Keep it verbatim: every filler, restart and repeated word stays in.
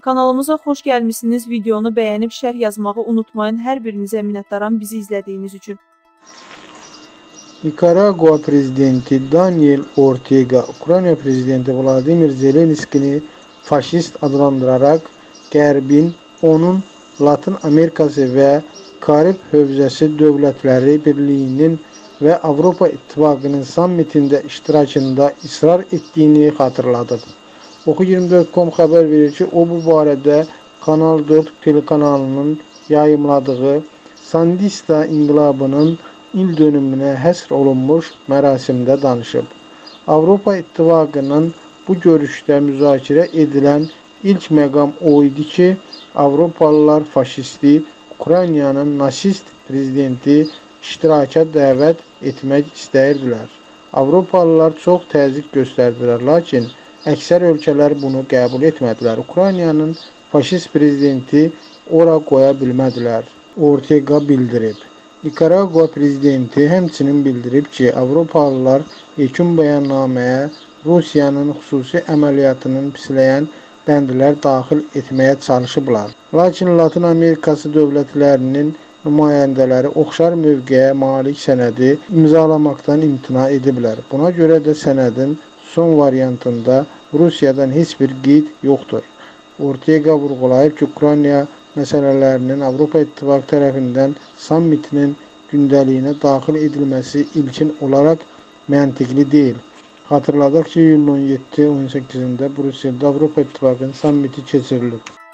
Kanalımıza xoş gəlmişsiniz. Videonu bəyənib şərh yazmağı unutmayın. Hər birinizə minnətdaram bizi izlədiyiniz üçün. Nikaragua prezidenti Daniel Ortega, Ukrayna prezidenti Vladimir Zelenskini faşist adlandırarak Qərbin onun Latin Amerikası və Karib Hövzəsi Dövlətləri Birliyinin və Avropa İttifaqının sammitində iştirakında ısrar etdiyini xatırladıb. Oku iyirmi dörd nöqtə com xəbər verir ki, o bu barədə Kanal dörd telekanalının yayımladığı Sandinista inqilabının il dönümünə həsr olunmuş mərasimdə danışıb. Avropa İttifaqının bu görüşdə müzakirə edilən ilk məqam o idi ki, Avropalılar faşisti Ukraynanın nasist prezidenti iştiraka dəvət etmək istəyirdilər. Avropalılar çox təzyiq göstərdilər, lakin əksər ölkələr bunu qəbul etmədilər. Ukraynanın faşist prezidenti ora qoya bilmədilər, Ortega bildirib. Nikaragua prezidenti həmçinin bildirib ki, Avropalılar yekun bəyannaməyə Rusiyanın xüsusi əməliyyatının pisləyən bəndlər daxil etməyə çalışıblar. Lakin Latin Amerikası dövlətlərinin nümayəndələri oxşar mövqeyə malik sənədi imzalamaqdan imtina ediblər. Buna görə də sənədin son variantında Rusiyadan heç bir qeyd yoxdur. Ortega vurğulayıb ki, Ukrayna məsələlərinin Avropa İttifaqı tərəfindən sammitinin gündəliyinə daxil edilməsi ilkin olaraq məntiqli deyil. Xatırladaq ki, iyulun on yeddi on səkkizində Brüsseldə Avropa İttifaqının sammiti keçirilib.